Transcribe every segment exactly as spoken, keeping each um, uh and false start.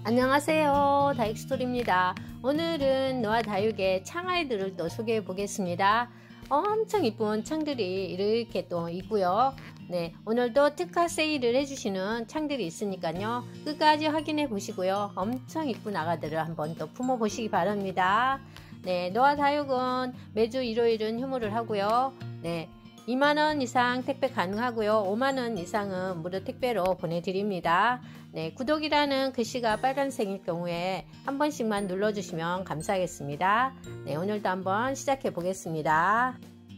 안녕하세요, 다육스토리입니다. 오늘은 노아 다육의 창아이들을 또 소개해 보겠습니다. 엄청 이쁜 창들이 이렇게 또 있고요. 네, 오늘도 특가 세일을 해주시는 창들이 있으니까요, 끝까지 확인해 보시고요. 엄청 이쁜 아가들을 한번 또 품어 보시기 바랍니다. 네, 노아 다육은 매주 일요일은 휴무를 하고요. 네, 이만 원 이상 택배 가능하고요. 오만 원 이상은 무료 택배로 보내드립니다. 네, 구독이라는 글씨가 빨간색일 경우에 한 번씩만 눌러주시면 감사하겠습니다. 네, 오늘도 한번 시작해 보겠습니다.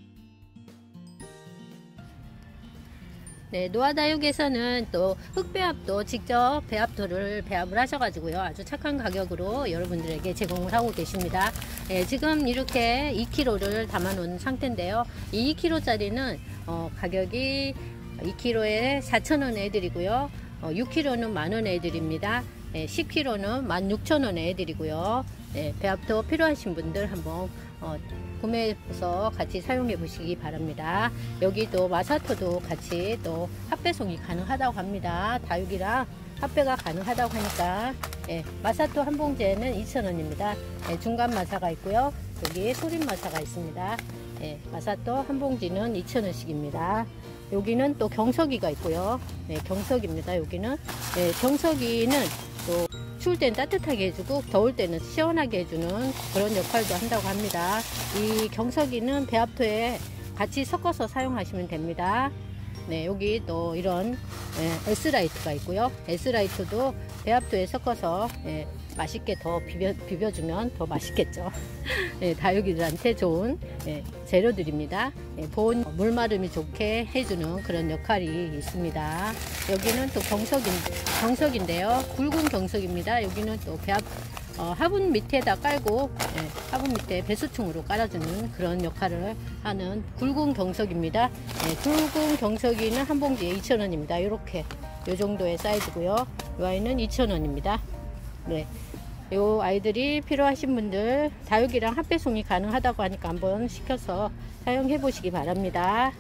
네, 노아다육에서는 또 흙배합도 직접 배합토를 배합을 하셔가지고요, 아주 착한 가격으로 여러분들에게 제공을 하고 계십니다. 네, 지금 이렇게 이 킬로그램를 담아 놓은 상태인데요, 이 이 킬로그램 짜리는 어, 가격이 이 킬로그램에 사천 원에 해드리고요, 어, 육 킬로그램는 만 원에 해드립니다. 네, 십 킬로그램는 만 육천 원에 해드리고요. 네, 배합토 필요하신 분들 한번 어, 구매해서 같이 사용해 보시기 바랍니다. 여기 또 마사토도 같이 또 합배송이 가능하다고 합니다. 다육이랑 합배가 가능하다고 하니까, 예, 마사토 한 봉지에는 이천 원입니다. 예, 중간 마사가 있고요, 여기 소림 마사가 있습니다. 예, 마사토 한 봉지는 이천 원씩입니다. 여기는 또 경석이가 있고요. 네, 경석입니다. 여기는, 예, 경석이는 또 추울 때는 따뜻하게 해주고 더울 때는 시원하게 해주는 그런 역할도 한다고 합니다. 이 경석이는 배합토에 같이 섞어서 사용하시면 됩니다. 네, 여기 또 이런, 예, S라이트가 있고요. S라이트도 배합토에 섞어서, 예, 맛있게 더 비벼, 비벼주면 더 맛있겠죠. 예, 다육이들한테 좋은, 예, 재료들입니다. 예, 본 물마름이 좋게 해주는 그런 역할이 있습니다. 여기는 또 경석인, 경석인데요, 굵은 경석입니다. 여기는 또 배합, 어, 화분 밑에다 깔고, 예, 화분 밑에 배수충으로 깔아주는 그런 역할을 하는 굵은 경석입니다. 예, 굵은 경석이는 한 봉지에 이천 원입니다. 이렇게 요 정도의 사이즈고요. 이 아이는 이천 원입니다. 네, 요 아이들이 필요하신 분들 다육이랑 합배송이 가능하다고 하니까 한번 시켜서 사용해 보시기 바랍니다.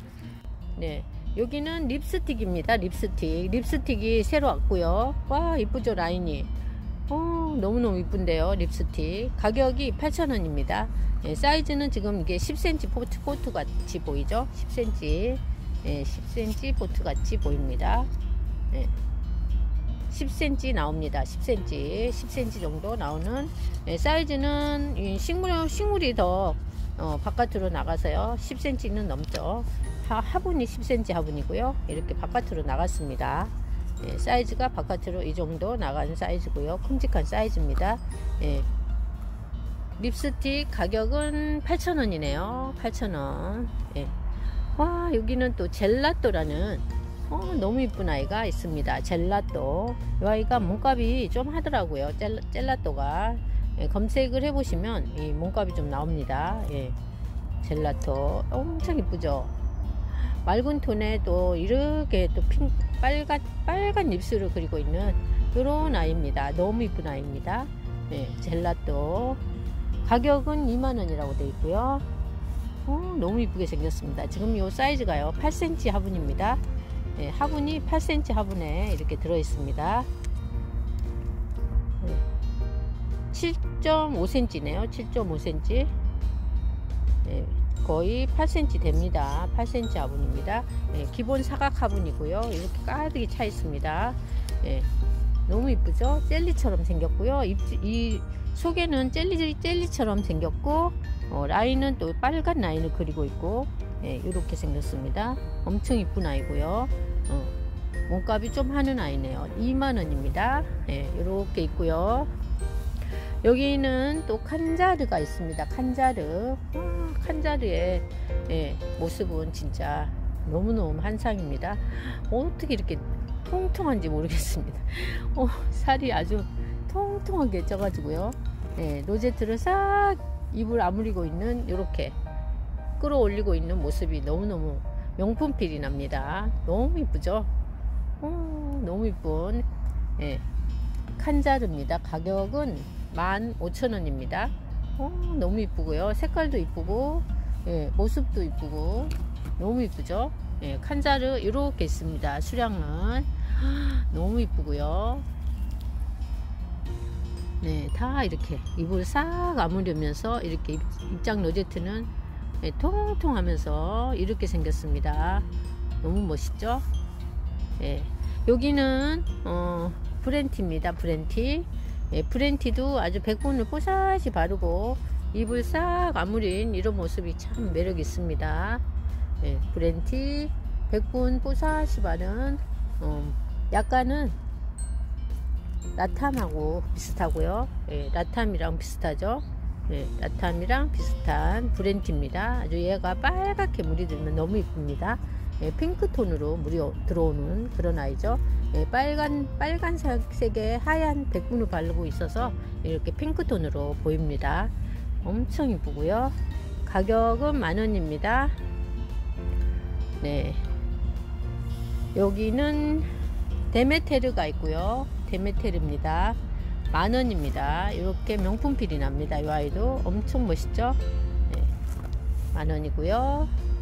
네, 여기는 립스틱입니다. 립스틱 립스틱이 새로 왔고요. 와, 이쁘죠, 라인이. 어, 너무너무 이쁜데요. 립스틱 가격이 팔천 원입니다. 네, 사이즈는 지금 이게 십 센티미터 포트, 포트 같이 보이죠. 십 센티미터, 네, 십 센티미터 포트 같이 보입니다. 네, 십 센티미터 나옵니다. 십 센티미터, 십 센티미터 정도 나오는, 네, 사이즈는 이 식물, 식물이 더 어, 바깥으로 나가서요, 십 센티미터는 넘죠. 하, 화분이 십 센티미터 화분이고요. 이렇게 바깥으로 나갔습니다. 네, 사이즈가 바깥으로 이 정도 나가는 사이즈고요. 큼직한 사이즈입니다. 네, 립스틱 가격은 팔천 원이네요. 팔천 원. 네. 와, 여기는 또 젤라또라는, 어, 너무 이쁜 아이가 있습니다. 젤라또. 이 아이가 몸값이 좀 하더라고요. 젤, 젤라또가. 예, 검색을 해보시면 이 몸값이 좀 나옵니다. 예, 젤라또. 엄청 이쁘죠? 맑은 톤에 또 이렇게 또 핑, 빨간, 빨간 입술을 그리고 있는 이런 아이입니다. 너무 이쁜 아이입니다. 예, 젤라또. 가격은 이만 원이라고 되어 있고요. 어, 너무 이쁘게 생겼습니다. 지금 이 사이즈가요, 팔 센티미터 화분입니다. 네, 화분이 팔 센티미터 화분에 이렇게 들어 있습니다. 네, 칠 점 오 센티미터네요. 칠 점 오 센티미터. 네, 거의 팔 센티미터 됩니다. 팔 센티미터 화분입니다. 네, 기본 사각 화분이고요. 이렇게 가득히 차 있습니다. 네, 너무 이쁘죠? 젤리처럼 생겼고요. 이, 이 속에는 젤리, 젤리처럼 생겼고, 어, 라인은 또 빨간 라인을 그리고 있고, 예, 이렇게 생겼습니다. 엄청 이쁜 아이고요. 어, 몸값이 좀 하는 아이네요. 이만 원입니다. 예, 이렇게 있고요. 여기는 또 칸자르가 있습니다. 칸자르. 와, 칸자르의, 예, 모습은 진짜 너무너무 한상입니다. 어떻게 이렇게 통통한지 모르겠습니다. 어, 살이 아주 통통하게 쪄가지고요. 예, 로제트를 싹 입을 아무리고 있는, 이렇게 끌어올리고 있는 모습이 너무너무 명품필이 납니다. 너무 이쁘죠? 어, 너무 이쁜, 예, 칸자르입니다. 가격은 만 오천 원입니다. 어, 너무 이쁘고요. 색깔도 이쁘고, 예, 모습도 이쁘고 너무 이쁘죠? 예, 칸자르 이렇게 있습니다. 수량은 너무 이쁘고요. 네, 다 이렇게 입을 싹 아무르면서 이렇게 입, 입장 로제트는 네, 통통하면서 이렇게 생겼습니다. 너무 멋있죠? 네, 여기는 어, 브랜티입니다. 브랜티. 네, 브랜티도 아주 백분을 뽀샤시 바르고 입을 싹 아무린 이런 모습이 참 매력 있습니다. 네, 브랜티 백분 뽀샤시 바른 어, 약간은 라탐하고 비슷하고요. 예, 라탐이랑 비슷하죠. 예, 라탐이랑 비슷한 브랜티입니다. 아주 얘가 빨갛게 물이 들면 너무 이쁩니다. 예, 핑크톤으로 물이 들어오는 그런 아이죠. 예, 빨간 빨간색의 하얀 백분을 바르고 있어서 이렇게 핑크톤으로 보입니다. 엄청 이쁘고요. 가격은 만원입니다. 네, 여기는 데메테르가 있고요. 데메테르입니다. 만원입니다. 이렇게 명품필이 납니다. 이 아이도 엄청 멋있죠? 네, 만원이고요.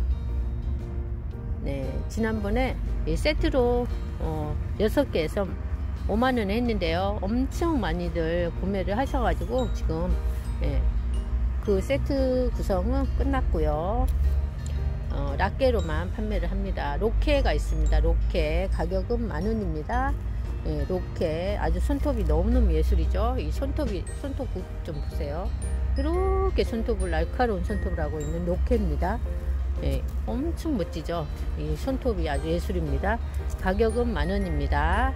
네, 지난번에 이 세트로 어, 여섯 개에서 오만원에 했는데요. 엄청 많이들 구매를 하셔가지고 지금 네, 그 세트 구성은 끝났고요. 어, 락게로만 판매를 합니다. 로케가 있습니다. 로케 가격은 만원입니다. 예, 로케 아주 손톱이 너무너무 예술이죠. 이 손톱이 손톱 좀 보세요. 이렇게 손톱을 날카로운 손톱을 하고 있는 로케입니다. 예, 엄청 멋지죠. 이 손톱이 아주 예술입니다. 가격은 만원입니다.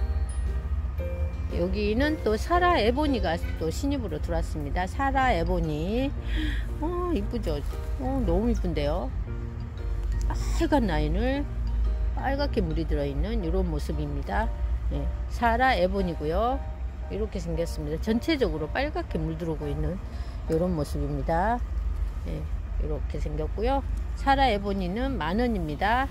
여기는 또 사라 에보니가 또 신입으로 들어왔습니다. 사라 에보니 어, 이쁘죠. 어, 너무 이쁜데요. 빨간 라인을 빨갛게 물이 들어있는 이런 모습입니다. 네, 사라 에본이고요. 이렇게 생겼습니다. 전체적으로 빨갛게 물 들어오고 있는 이런 모습입니다. 네, 이렇게 생겼고요. 사라 에보니는 만원입니다.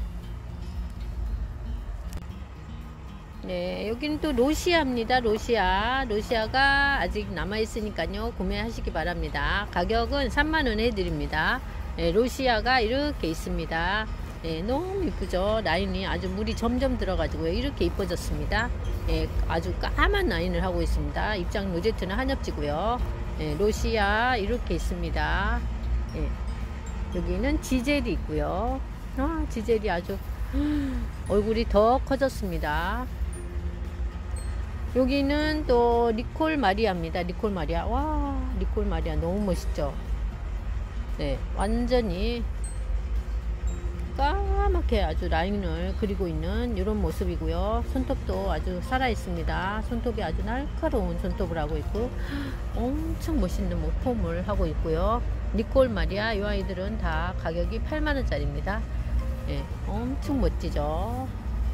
네, 여기는 또 로시아입니다. 로시아. 로시아가 아직 남아있으니까요. 구매하시기 바랍니다. 가격은 삼만원에 해드립니다. 네, 로시아가 이렇게 있습니다. 네, 너무 이쁘죠. 라인이 아주 물이 점점 들어가지고요. 이렇게 이뻐졌습니다. 네, 아주 까만 라인을 하고 있습니다. 입장 로제트는 한엽지고요. 네, 로시아 이렇게 있습니다. 네, 여기는 지젤이 있고요. 아, 지젤이 아주 얼굴이 더 커졌습니다. 여기는 또 리콜 마리아입니다. 리콜 마리아. 와, 리콜 마리아 너무 멋있죠. 네, 완전히 까맣게 아주 라인을 그리고 있는 이런 모습이고요. 손톱도 아주 살아 있습니다. 손톱이 아주 날카로운 손톱을 하고 있고 엄청 멋있는 폼을 하고 있고요. 니콜 마리아 이 아이들은 다 가격이 팔만원짜리입니다. 네, 엄청 멋지죠.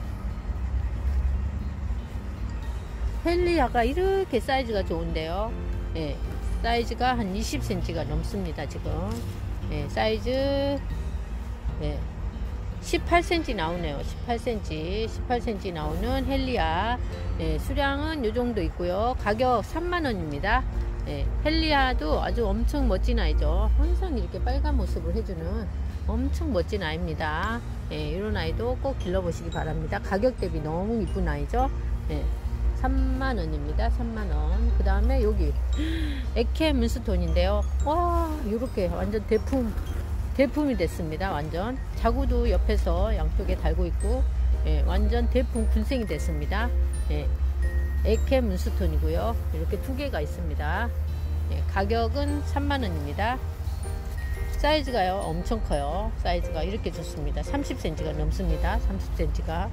헬리아가 이렇게 사이즈가 좋은데요. 네, 사이즈가 한 이십 센티미터가 넘습니다. 지금 네, 사이즈 네, 십팔 센티미터 나오네요. 십팔 센티미터 십팔 센티미터 나오는 헬리아. 네, 수량은 요 정도 있고요. 가격 삼만원입니다. 네, 헬리아도 아주 엄청 멋진 아이죠. 항상 이렇게 빨간 모습을 해주는 엄청 멋진 아이입니다. 네, 이런 아이도 꼭 길러보시기 바랍니다. 가격 대비 너무 이쁜 아이죠. 네, 삼만원입니다. 삼만원. 그 다음에 여기 에케 문스톤인데요. 와, 이렇게 완전 대품 대품이 됐습니다. 완전 자구도 옆에서 양쪽에 달고 있고 예, 완전 대품 군생이 됐습니다. 예, 에케 문스톤이고요. 이렇게 두 개가 있습니다. 예, 가격은 삼만원입니다. 사이즈가요 엄청 커요. 사이즈가 이렇게 좋습니다. 삼십 센티미터가 넘습니다. 삼십 센티미터가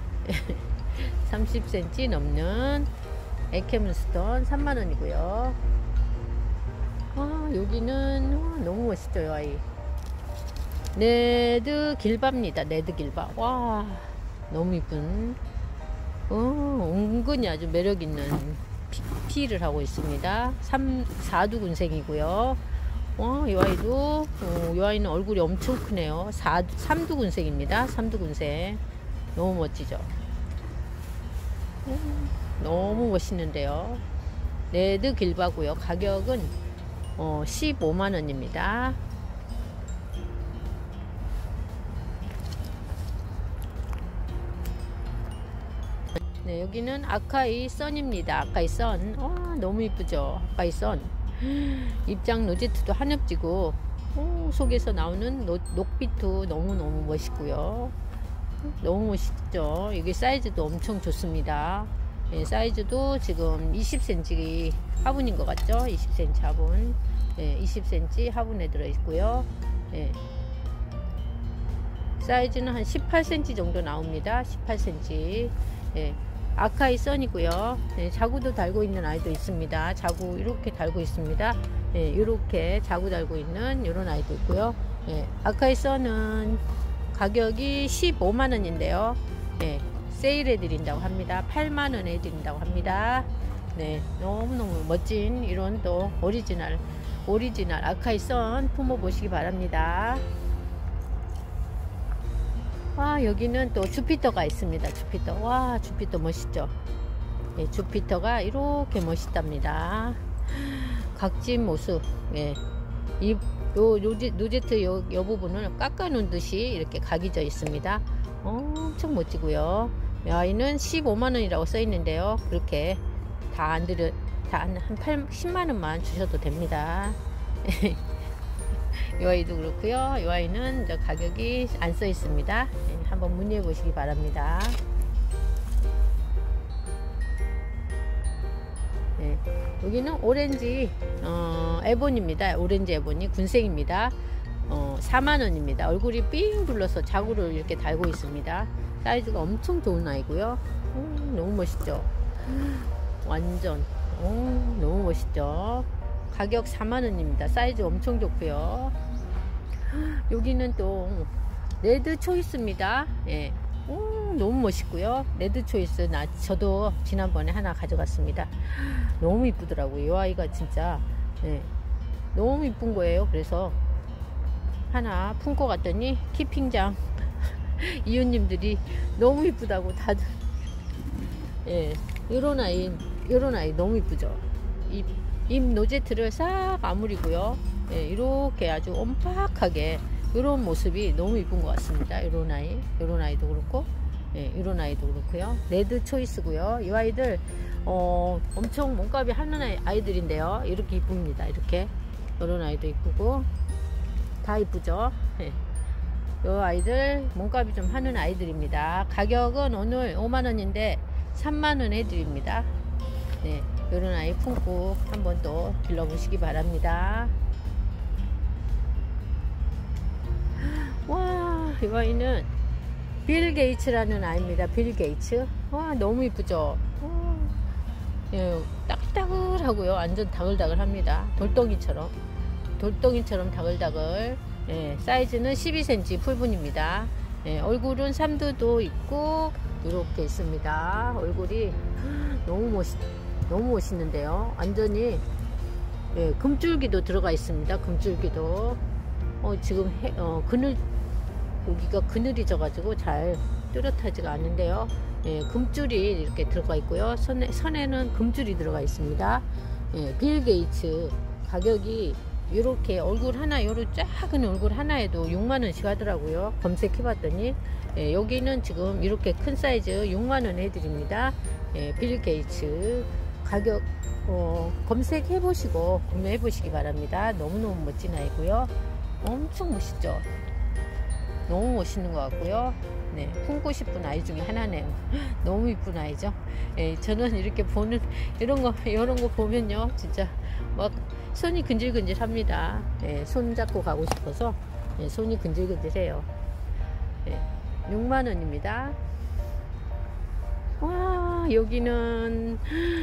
삼십 센티미터 넘는 에케 문스톤 삼만원이고요. 아, 여기는 아, 너무 멋있죠. 이 아이 레드 길바입니다. 레드 길바. 와, 너무 이쁜 어, 은근히 아주 매력있는 피, 피를 하고 있습니다. 삼, 사두 군생이고요. 와, 이 아이도 어, 이 아이는 얼굴이 엄청 크네요. 사, 삼두 군생입니다. 삼두 군생 너무 멋지죠. 음, 너무 멋있는데요. 레드 길바고요. 가격은 어, 십오만원입니다. 네, 여기는 아카이 선입니다. 아카이 선. 와, 너무 이쁘죠? 아카이 선. 입장 로제트도 한엽지고, 오, 속에서 나오는 노, 녹빛도 너무너무 멋있고요. 너무 멋있죠? 이게 사이즈도 엄청 좋습니다. 네, 사이즈도 지금 이십 센티미터 화분인 것 같죠? 이십 센티미터 화분. 네, 이십 센티미터 화분에 들어있고요. 네. 사이즈는 한 십팔 센티미터 정도 나옵니다. 십팔 센티미터. 네. 아카이 선이고요. 네, 자구도 달고 있는 아이도 있습니다. 자구 이렇게 달고 있습니다. 네, 이렇게 자구 달고 있는 이런 아이도 있고요. 네, 아카이 선은 가격이 십오만 원인데요. 네, 세일해 드린다고 합니다. 팔만 원에 드린다고 합니다. 네, 너무너무 멋진 이런 또 오리지널 오리지널 아카이 선 품어 보시기 바랍니다. 와, 여기는 또 주피터가 있습니다. 주피터. 와, 주피터 멋있죠? 예, 주피터가 이렇게 멋있답니다. 각진 모습. 예. 이, 요, 로제, 로제트 요, 요 부분을 깎아 놓은 듯이 이렇게 각이 져 있습니다. 엄청 멋지고요. 이 아이는 십오만 원이라고 써 있는데요. 그렇게 다 안 들여, 다 한 십만 원만 주셔도 됩니다. 이 아이도 그렇고요. 이 아이는 저 가격이 안 써 있습니다. 네, 한번 문의해 보시기 바랍니다. 네, 여기는 오렌지 어, 에본입니다. 오렌지 에본이 군생입니다. 어, 사만 원입니다. 얼굴이 삥 둘러서 자구를 이렇게 달고 있습니다. 사이즈가 엄청 좋은 아이고요. 음, 너무 멋있죠? 완전 오, 너무 멋있죠? 가격 사만 원입니다. 사이즈 엄청 좋고요. 여기는 또 레드 초이스입니다. 예. 오, 너무 멋있고요. 레드 초이스 나 저도 지난번에 하나 가져갔습니다. 너무 이쁘더라고요. 이 아이가 진짜 예. 너무 이쁜 거예요. 그래서 하나 품고 갔더니 키핑장 이웃님들이 너무 이쁘다고 다들 예. 요런 아이 요런 아이 너무 이쁘죠. 이 잎 노제트를 싹 아무리고요. 예, 이렇게 아주 엄팍하게 이런 모습이 너무 이쁜 것 같습니다. 이런 아이, 이런 아이도 그렇고, 예, 이런 아이도 그렇고요. 레드 초이스고요. 이 아이들 어, 엄청 몸값이 하는 아이, 아이들인데요. 이렇게 이쁩니다. 이렇게 이런 아이도 이쁘고 다 이쁘죠. 예. 이 아이들 몸값이 좀 하는 아이들입니다. 가격은 오늘 오만 원인데 삼만 원에 드립니다. 네, 이런 아이 품고 한번 또 길러보시기 바랍니다. 와, 이 아이는 빌 게이츠라는 아이입니다. 빌 게이츠. 와, 너무 이쁘죠? 와, 예, 따글따글하고요. 완전 다글다글합니다. 돌덩이처럼 돌덩이처럼 다글다글. 예, 사이즈는 십이 센티미터 풀분입니다. 예, 얼굴은 삼두도 있고 이렇게 있습니다. 얼굴이 너무 멋있 너무 멋있는데요. 완전히 예, 금줄기도 들어가 있습니다. 금줄기도 어, 지금 해, 어, 그늘 여기가 그늘이 져가지고 잘 뚜렷하지가 않는데요. 예, 금줄이 이렇게 들어가 있고요. 선에, 선에는 금줄이 들어가 있습니다. 예, 빌 게이츠 가격이 이렇게 얼굴 하나, 요런 작은 얼굴 하나에도 육만 원씩 하더라고요. 검색해 봤더니 예, 여기는 지금 이렇게 큰 사이즈 육만 원 해드립니다. 예, 빌 게이츠 가격 어, 검색해 보시고 구매해 보시기 바랍니다. 너무너무 멋진 아이고요. 엄청 멋있죠? 너무 멋있는 것 같고요. 네, 품고 싶은 아이 중에 하나네요. 너무 이쁜 아이죠. 예, 저는 이렇게 보는 이런 거 이런 거 보면요, 진짜 막 손이 근질근질합니다. 예, 손 잡고 가고 싶어서 예, 손이 근질근질해요. 예, 육만 원입니다. 와, 여기는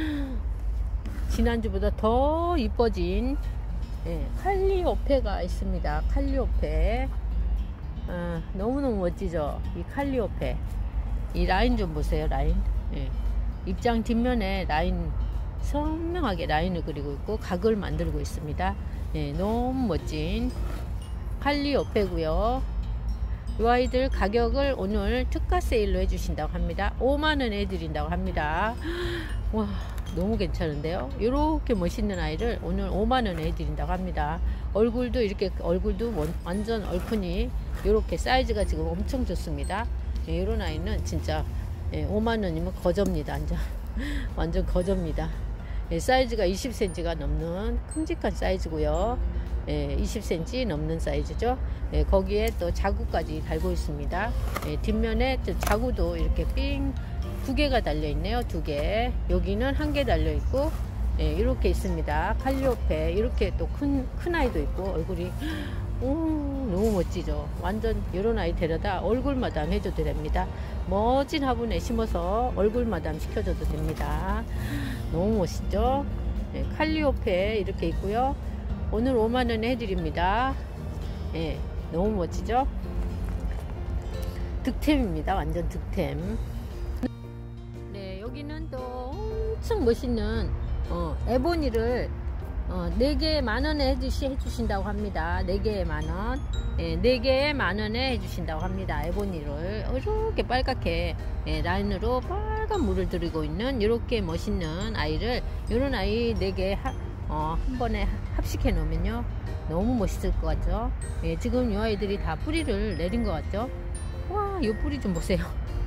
지난주보다 더 이뻐진 예, 칼리오페가 있습니다. 칼리오페. 아, 너무너무 멋지죠? 이 칼리오페. 이 라인 좀 보세요. 라인. 예. 입장 뒷면에 라인 선명하게 라인을 그리고 있고 각을 만들고 있습니다. 예, 너무 멋진 칼리오페고요. 이 아이들 가격을 오늘 특가 세일로 해주신다고 합니다. 오만 원에 해드린다고 합니다. 와, 너무 괜찮은데요? 이렇게 멋있는 아이를 오늘 오만 원에 해드린다고 합니다. 얼굴도 이렇게 얼굴도 완전 얼큰이 이렇게 사이즈가 지금 엄청 좋습니다. 예, 이런 아이는 진짜 예, 오만 원이면 거저입니다. 완전 완전 거저입니다. 예, 사이즈가 이십 센티미터가 넘는 큼직한 사이즈고요. 예, 이십 센티미터 넘는 사이즈죠. 예, 거기에 또 자구까지 달고 있습니다. 예, 뒷면에 자구도 이렇게 삥 두 개가 달려 있네요. 두 개. 여기는 한 개 달려 있고, 예, 이렇게 있습니다. 칼리오페 이렇게 또 큰 큰 아이도 있고 얼굴이 오, 너무 멋지죠. 완전 이런 아이 데려다 얼굴 마담 해줘도 됩니다. 멋진 화분에 심어서 얼굴 마담 시켜줘도 됩니다. 너무 멋있죠. 예, 칼리오페 이렇게 있고요. 오늘 오만 원에 해드립니다. 예, 너무 멋지죠. 득템입니다. 완전 득템. 네, 여기는 또 엄청 멋있는 어, 에보니를 어, 네 개에 만 원에 해주시, 해주신다고 합니다. 네 개에 만 원. 예, 네 개에 만 원에 해주신다고 합니다. 에보니를 이렇게 빨갛게 예, 라인으로 빨간 물을 들이고 있는 이렇게 멋있는 아이를, 이런 아이 네 개 어, 한 번에 합식해 놓으면요 너무 멋있을 것 같죠. 예, 지금 이 아이들이 다 뿌리를 내린 것 같죠. 와, 이 뿌리 좀 보세요.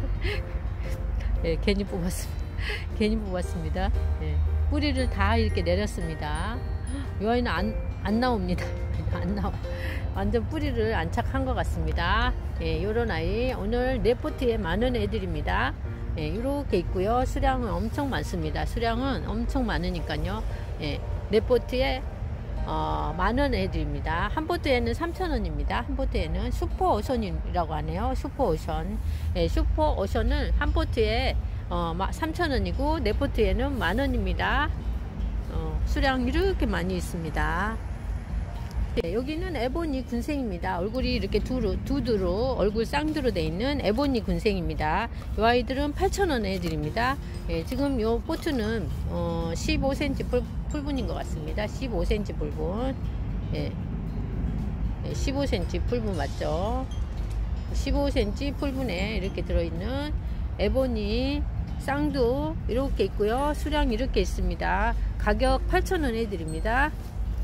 예, 괜히 뽑았습니다. 괜히 뽑았습니다. 예, 뿌리를 다 이렇게 내렸습니다. 이 아이는 안, 안 나옵니다. 안 나와. 완전 뿌리를 안착한 것 같습니다. 예, 요런 아이 오늘 네 포트에 만 원에 해드립니다. 예, 이렇게 있고요. 수량은 엄청 많습니다. 수량은 엄청 많으니까요. 예, 네 포트에 어, 만 원에 해드립니다. 한 포트에는 삼천 원입니다. 한 포트에는 슈퍼 오션이라고 하네요. 슈퍼 오션. 예, 슈퍼 오션을 한 포트에 어, 삼천 원이고 네 포트에는 만 원입니다. 어, 수량 이렇게 많이 있습니다. 네, 여기는 에보니 군생입니다. 얼굴이 이렇게 두루, 두두로 얼굴 쌍두로 되어 있는 에보니 군생입니다. 이 아이들은 팔천 원에 해드립니다. 예, 지금 이 포트는 어, 십오 센티미터 풀, 풀분인 것 같습니다. 십오 센티미터 풀분. 예, 예, 십오 센티미터 풀분 맞죠? 십오 센티미터 풀분에 이렇게 들어있는 에보니 쌍두 이렇게 있고요. 수량 이렇게 있습니다. 가격 팔천 원 해드립니다.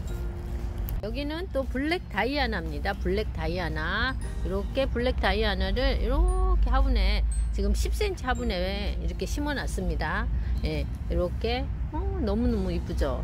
여기는 또 블랙 다이아나입니다. 블랙 다이아나. 이렇게 블랙 다이아나를 이렇게 화분에 지금 십 센티미터 화분에 이렇게 심어 놨습니다. 예, 이렇게 어, 너무너무 이쁘죠.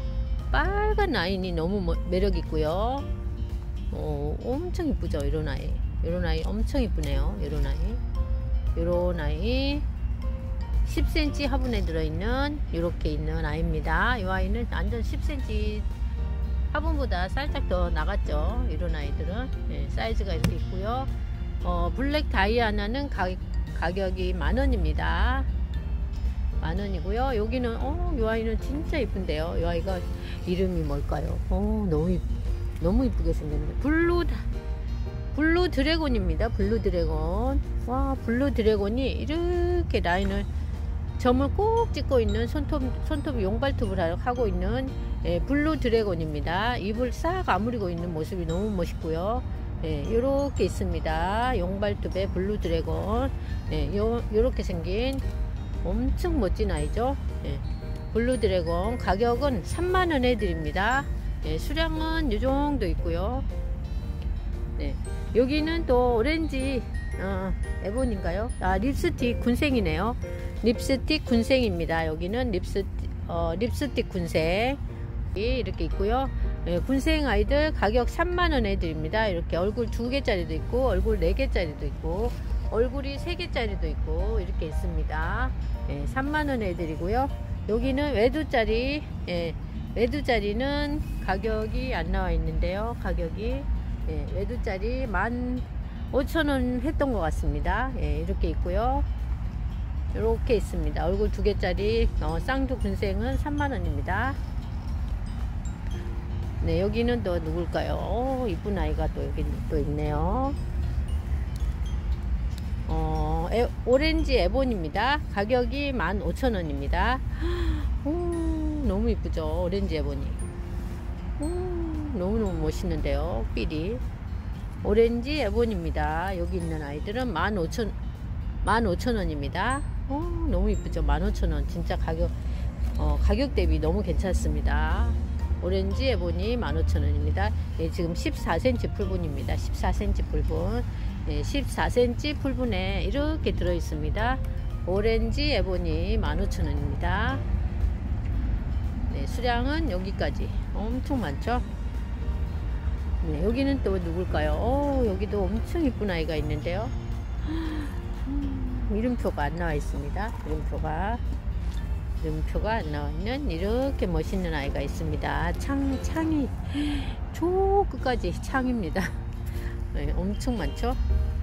빨간 라인이 너무 매력 있고요. 어, 엄청 이쁘죠. 이런 아이. 이런 아이 엄청 이쁘네요. 이런 아이. 이런 아이 십 센티미터 화분에 들어있는 이렇게 있는 아이입니다. 이 아이는 완전 십 센티미터 화분보다 살짝 더 나갔죠. 이런 아이들은. 예, 사이즈가 이렇게 있고요. 어, 블랙 다이아나는 가, 가격이 만 원입니다. 만 원이고요. 여기는 어, 이 아이는 진짜 이쁜데요. 이 아이가 이름이 뭘까요? 어, 너무 이쁘, 너무 이쁘게 생겼네. 블루 블루 드래곤입니다. 블루 드래곤. 와, 블루 드래곤이 이렇게 라인을 점을 꼭 찍고 있는 손톱, 손톱 용발톱을 하고 있는 예, 블루 드래곤입니다. 입을 싹 아무리고 있는 모습이 너무 멋있고요. 예, 요렇게 있습니다. 용발톱의 블루 드래곤. 예, 요, 요렇게 생긴 엄청 멋진 아이죠. 예, 블루 드래곤 가격은 삼만 원 해드립니다. 예, 수량은 요 정도 있고요. 네, 여기는 또 오렌지 어, 에본인가요? 아, 립스틱 군생이네요. 립스틱 군생입니다. 여기는 립스틱, 어, 립스틱 군생 이렇게 있고요. 예, 군생 아이들 가격 삼만 원 해드립니다. 이렇게 얼굴 두 개짜리도 있고 얼굴 네 개짜리도 있고 얼굴이 세 개짜리도 있고 이렇게 있습니다. 예, 삼만 원 해드리고요. 여기는 외두짜리, 예, 외두짜리는 가격이 안 나와 있는데요. 가격이 예, 외두짜리 만 오천 원 했던 것 같습니다. 예, 이렇게 있고요. 이렇게 있습니다. 얼굴 두 개짜리 어, 쌍두 군생은 삼만 원입니다. 네, 여기는 또 누굴까요? 오, 이쁜 아이가 또 여기 또 있네요. 어, 에, 오렌지 에본입니다. 가격이 만 오천 원입니다. 오, 너무 이쁘죠? 오렌지 에본이. 오, 너무너무 멋있는데요. 삘이. 오렌지 에본입니다. 여기 있는 아이들은 만 오천 원입니다. 오, 너무 이쁘죠? 만 오천 원. 진짜 가격, 어, 가격 대비 너무 괜찮습니다. 오렌지 에본이 만 오천 원입니다. 예, 지금 십사 센티미터 풀분입니다. 십사 센티미터 풀분. 예, 십사 센티미터 풀분에 이렇게 들어 있습니다. 오렌지 에보니 만 오천 원입니다. 네, 수량은 여기까지 엄청 많죠. 네, 여기는 또 누굴까요? 오, 여기도 엄청 이쁜 아이가 있는데요. 음, 이름표가 안 나와 있습니다. 이름표가 이름표가 안 나와 있는 이렇게 멋있는 아이가 있습니다. 창, 창이 저 끝까지 창입니다. 네, 엄청 많죠.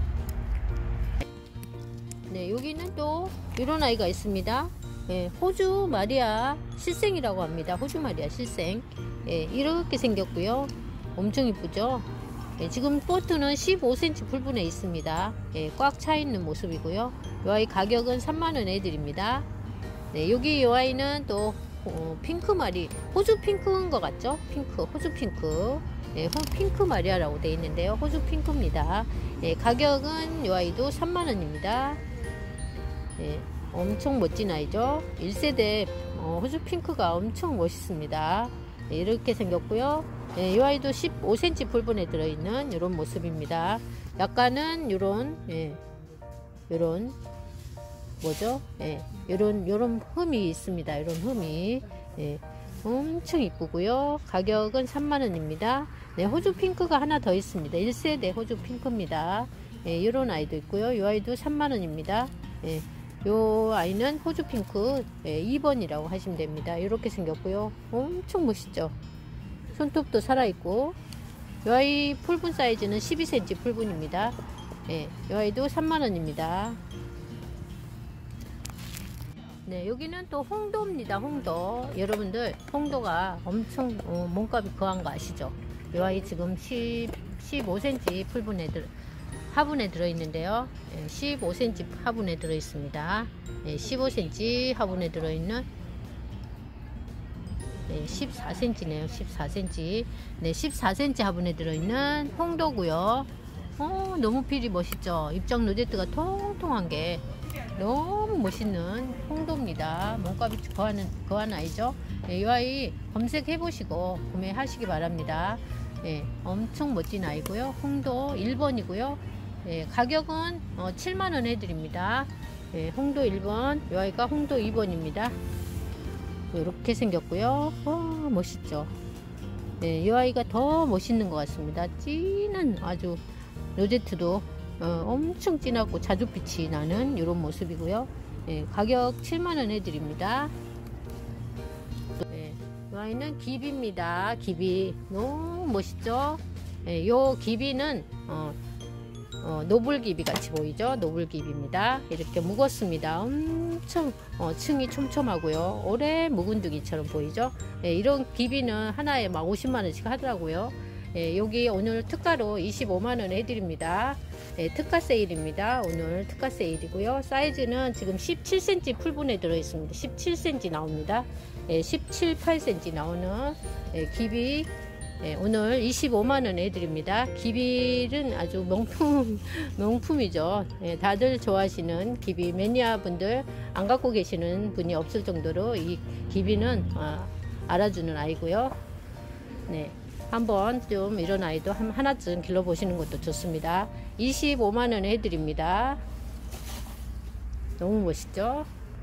네, 여기는 또 이런 아이가 있습니다. 네, 호주 마리아 실생이라고 합니다. 호주 마리아 실생. 네, 이렇게 생겼고요. 엄청 이쁘죠. 네, 지금 포트는 십오 센티미터 풀분에 있습니다. 네, 꽉 차 있는 모습이고요. 이 아이 가격은 삼만 원에 드립니다. 네, 여기 이 아이는 또 어, 핑크 마리, 호주 핑크인 것 같죠? 핑크, 호주 핑크. 네, 호, 핑크 마리아라고 되어 있는데요. 호주 핑크입니다. 네, 가격은 이 아이도 삼만 원입니다. 네, 엄청 멋진 아이죠. 일 세대 어, 호주 핑크가 엄청 멋있습니다. 네, 이렇게 생겼고요. 네, 이 아이도 십오 센티미터 풀분에 들어있는 이런 모습입니다. 약간은 이런 예, 이런 뭐죠? 예, 이런 이런 흠이 있습니다. 이런 흠이 예, 엄청 이쁘고요. 가격은 삼만 원입니다. 네, 호주 핑크가 하나 더 있습니다. 일 세대 호주 핑크입니다. 예, 이런 아이도 있고요. 이 아이도 삼만 원입니다. 예, 요 아이는 호주 핑크 예, 이 번이라고 하시면 됩니다. 이렇게 생겼고요. 엄청 멋있죠. 손톱도 살아있고, 이 아이 풀분 사이즈는 십이 센티미터 풀분입니다. 예, 이 아이도 삼만 원입니다. 네, 여기는 또 홍도입니다. 홍도. 여러분들 홍도가 엄청 어, 몸값이 거한 거 아시죠? 이 아이 지금 십, 십오 센티미터 풀분에 들, 화분에 들어있는데요. 예, 십오 센티미터 화분에 들어있습니다. 예, 십오 센티미터 화분에 들어있는 네, 십사 센티미터네요. 십사 센티미터. 네, 십사 센티미터 화분에 들어있는 홍도고요. 어, 너무 필이 멋있죠? 입장 로제트가 통통한 게 너무 멋있는 홍도입니다. 몸값이 거하는, 거한 아이죠. 네, 이 아이 검색해 보시고 구매하시기 바랍니다. 네, 엄청 멋진 아이고요. 홍도 일 번이고요. 네, 가격은 어, 칠만 원 해드립니다. 네, 홍도 일 번, 이 아이가 홍도 이 번입니다. 이렇게 생겼고요. 와, 멋있죠. 네, 이 아이가 더 멋있는 것 같습니다. 진한 아주 로제트도 어, 엄청 진하고 자줏빛이 나는 이런 모습이고요. 네, 가격 칠만 원 해드립니다. 네, 이 아이는 기비입니다. 기비 너무 멋있죠. 네, 요 기비는 어, 어, 노블기비 같이 보이죠? 노블기비입니다. 이렇게 묵었습니다. 엄청 어, 층이 촘촘하고요. 오래 묵은둥이처럼 보이죠? 네, 이런 기비는 하나에 막 오십만 원씩 하더라고요. 네, 여기 오늘 특가로 이십오만 원 해드립니다. 네, 특가 세일입니다. 오늘 특가 세일이고요. 사이즈는 지금 십칠 센티미터 풀분에 들어있습니다. 십칠 센티미터 나옵니다. 네, 십칠, 팔 센티미터 나오는 네, 기비 네, 오늘 이십오만 원 해드립니다. 기빌은 아주 명품, 명품이죠. 네, 다들 좋아하시는 기비 매니아 분들 안 갖고 계시는 분이 없을 정도로 이 기비는 어, 알아주는 아이고요. 네, 한번 좀 이런 아이도 한, 하나쯤 길러보시는 것도 좋습니다. 이십오만 원 해드립니다. 너무 멋있죠?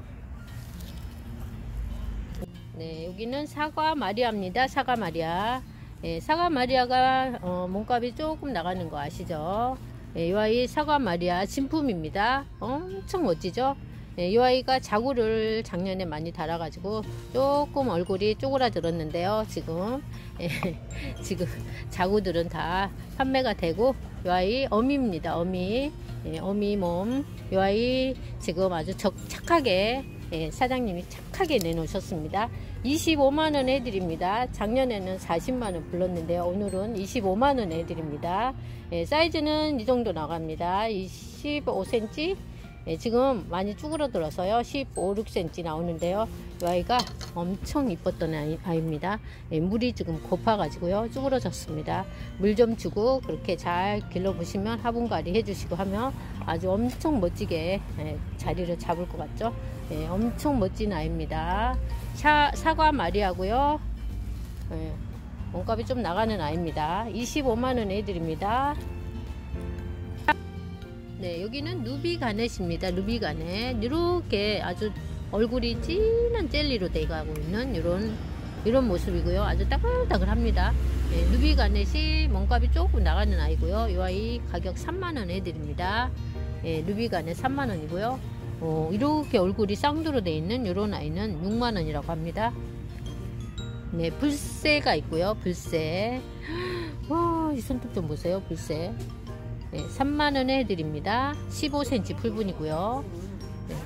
네, 여기는 사과 마리아입니다. 사과 마리아. 예, 사과 마리아가 어, 몸값이 조금 나가는 거 아시죠? 예, 이 아이 사과 마리아 진품입니다. 엄청 멋지죠? 예, 이 아이가 자구를 작년에 많이 달아가지고 조금 얼굴이 쪼그라들었는데요. 지금 예, 지금 자구들은 다 판매가 되고, 이 아이 어미입니다. 어미. 예, 어미 몸. 이 아이 지금 아주 적, 착하게 예, 사장님이 착하게 내놓으셨습니다. 이십오만 원 해드립니다. 작년에는 사십만 원 불렀는데요. 오늘은 이십오만 원 해드립니다. 예, 사이즈는 이 정도 나갑니다. 십오 센티미터. 예, 지금 많이 쭈그러들어서요. 십오, 육 센티미터 나오는데요. 이 아이가 엄청 이뻤던 아이, 아이입니다. 예, 물이 지금 고파가지고요. 쭈그러졌습니다. 물 좀 주고 그렇게 잘 길러보시면 화분갈이 해주시고 하면 아주 엄청 멋지게 예, 자리를 잡을 것 같죠? 예, 엄청 멋진 아이입니다. 사, 사과 마리아고요. 예, 몸값이 좀 나가는 아이입니다. 이십오만 원 해드립니다. 네, 여기는 누비 가넷입니다. 누비 가넷. 이렇게 아주 얼굴이 진한 젤리로 돼가고 있는 이런 이런 모습이고요. 아주 따글따글합니다. 네, 누비 가넷이 몸값이 조금 나가는 아이고요. 이 아이 가격 삼만 원 해드립니다. 네, 누비 가넷 삼만 원이고요. 어, 이렇게 얼굴이 쌍두로 되어 있는 이런 아이는 육만 원이라고 합니다. 네, 불새가 있고요. 불새. 와, 이 손톱 좀 보세요. 불새. 네, 삼만 원에 해드립니다. 십오 센티미터 풀분이고요. 네.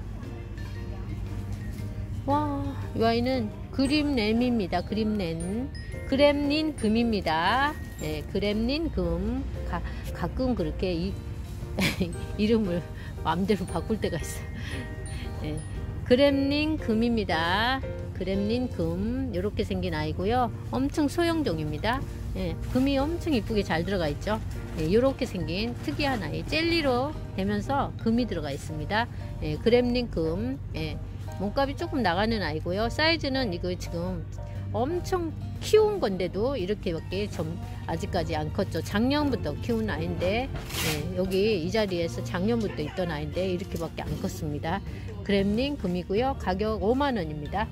와, 이 아이는 그림램입니다. 그림램. 그렘린 금입니다. 네, 그렘린 금. 가, 가끔 그렇게 이, 이름을 마음대로 바꿀 때가 있어요. 네, 그렘린 금입니다. 그렘린 금. 이렇게 생긴 아이고요. 엄청 소형종입니다. 예, 금이 엄청 이쁘게 잘 들어가 있죠. 예, 이렇게 생긴 특이한 아이. 젤리로 되면서 금이 들어가 있습니다. 예, 그렘린 금. 예, 몸값이 조금 나가는 아이고요. 사이즈는 이거 지금 엄청 키운 건데도 이렇게밖에 좀 아직까지 안 컸죠. 작년부터 키운 아이인데, 예, 여기 이 자리에서 작년부터 있던 아이인데 이렇게밖에 안 컸습니다. 그렘린 금이고요. 가격 오만 원입니다.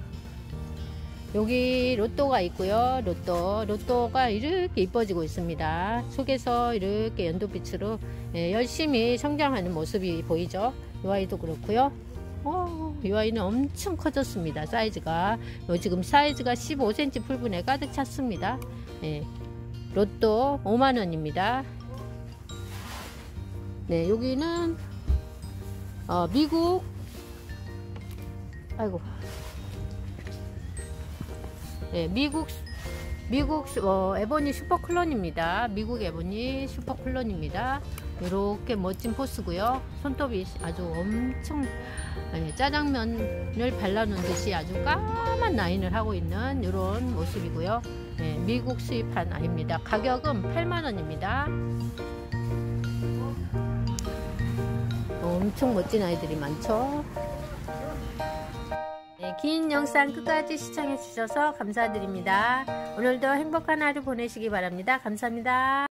여기 로또가 있고요. 로또 로또가 이렇게 이뻐지고 있습니다. 속에서 이렇게 연두빛으로 예, 열심히 성장하는 모습이 보이죠. 이 아이도 그렇고요. 어, 이 아이는 엄청 커졌습니다. 사이즈가 요 지금 사이즈가 십오 센티미터 풀분에 가득 찼습니다. 예, 로또 오만 원입니다. 네, 여기는 어, 미국 아이고 네, 미국 미국 어, 에보니 슈퍼 클론입니다. 미국 에보니 슈퍼 클론입니다. 이렇게 멋진 포스고요. 손톱이 아주 엄청 네, 짜장면을 발라놓은 듯이 아주 까만 라인을 하고 있는 이런 모습이고요. 네, 미국 수입한 아이입니다. 가격은 팔만 원입니다. 엄청 멋진 아이들이 많죠. 네, 긴 영상 끝까지 시청해 주셔서 감사드립니다. 오늘도 행복한 하루 보내시기 바랍니다. 감사합니다.